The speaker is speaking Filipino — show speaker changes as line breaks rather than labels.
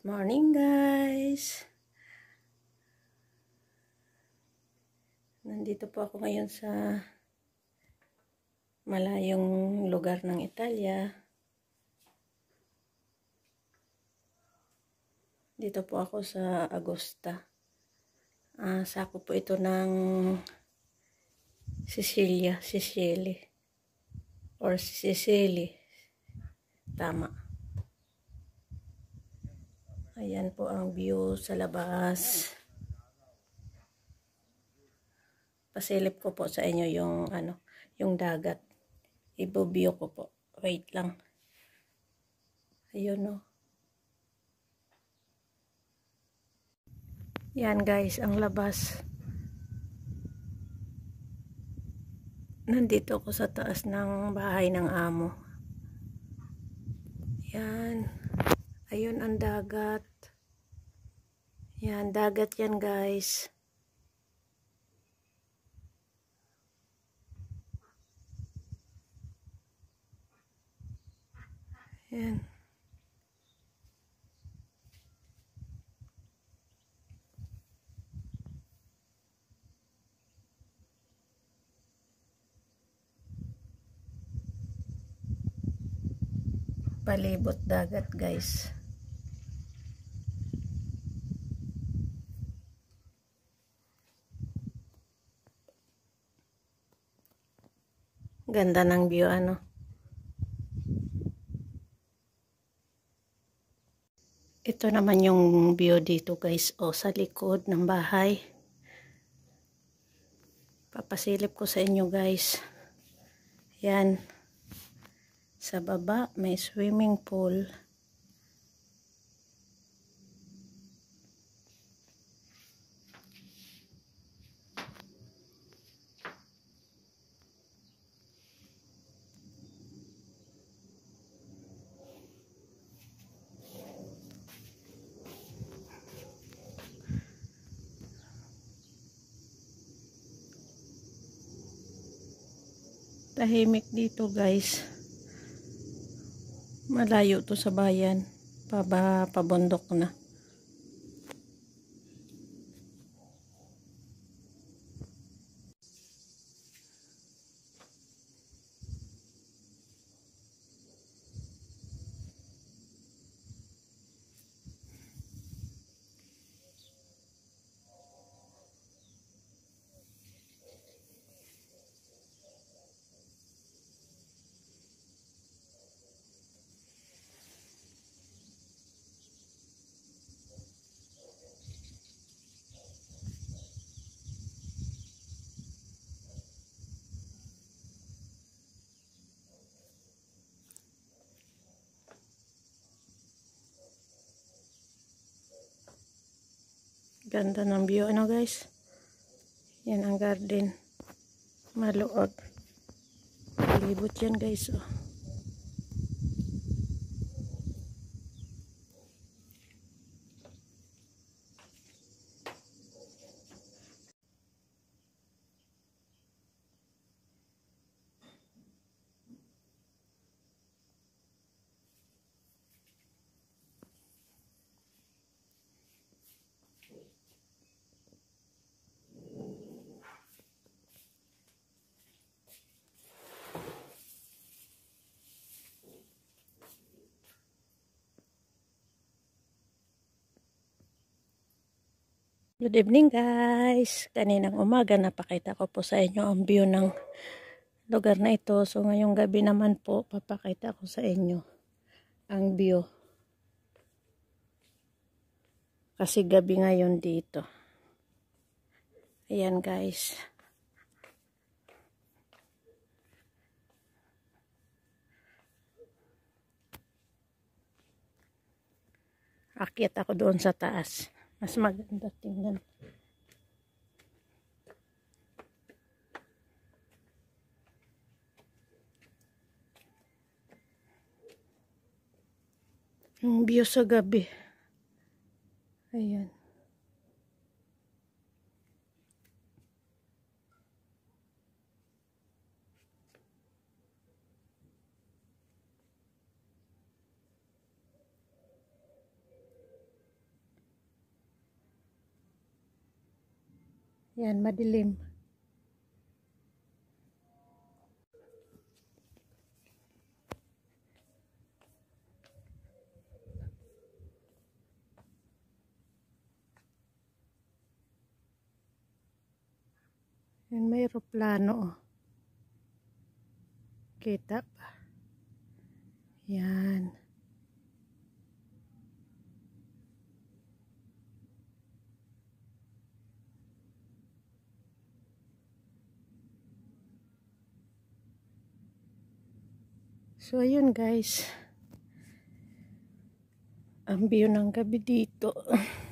Morning guys! Nandito po ako ngayon sa malayong lugar ng Italia. Dito po ako sa Agosta. Sako po ito ng Sicily or Sicily. Tama. Ayan po ang view sa labas. Pasilip ko po sa inyo yung dagat. Ibo-view ko po. Wait lang. Ayun o. Yan guys, ang labas. Nandito ako sa taas ng bahay ng amo. Yan. Ayun ang dagat. Yan, dagat yan guys. Yan. Palibot dagat guys. Ganda ng view ano. Ito naman yung view dito guys. O sa likod ng bahay. Papasilip ko sa inyo guys. Yan. Sa baba may swimming pool. Tahimik dito guys. Malayo to sa bayan. Pabundok na. Ganda ng view ano guys. Yan ang garden. Maluwag. Palibot yan guys oh. Good evening guys. Kaninang umaga napakita ko po sa inyo ang view ng lugar na ito. So ngayong gabi naman po papakita ko sa inyo ang view. Kasi gabi ngayon dito. Ayan guys. Akyat ako doon sa taas. Mas maganda tingnan. Yung view sa gabi. Ayan. Yan, madilim. Yan, may eroplano. Oh. Kita pa. Yan. So, ayun guys. Ang view ng gabi dito.